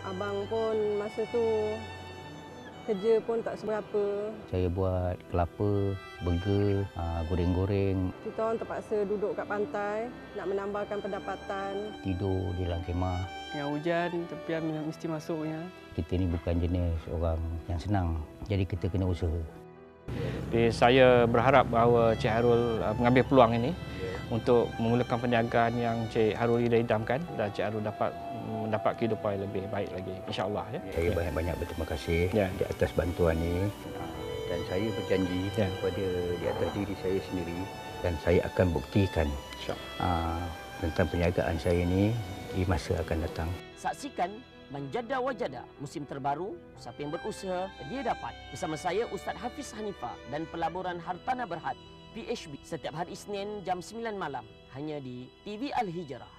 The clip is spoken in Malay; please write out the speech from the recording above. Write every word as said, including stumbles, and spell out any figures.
Abang pun masa tu kerja pun tak seberapa. Saya buat kelapa, burger, goreng-goreng. Kita orang terpaksa duduk kat pantai nak menambahkan pendapatan. Tidur di dalam kemah. Yang hujan, tepian mesti masuknya. Kita ni bukan jenis orang yang senang, jadi kita kena usaha. Jadi saya berharap bahawa Cik Hairul mengambil peluang ini untuk memulakan perniagaan yang Cik Hairul dah idamkan dan Cik Hairul dapat mendapat kehidupan yang lebih baik lagi, insya-Allah. Ya. Saya banyak-banyak berterima kasih ya. di atas bantuan ini dan saya berjanji ya. kepada di atas diri saya sendiri dan saya akan buktikan uh, tentang perniagaan saya ini di masa akan datang. Saksikan Manjada Wajada musim terbaru, siapa yang berusaha dia dapat, bersama saya Ustaz Hafiz Hanifah dan pelaburan Hartanah Berhad P H B setiap hari Isnin jam sembilan malam hanya di T V Al Hijrah.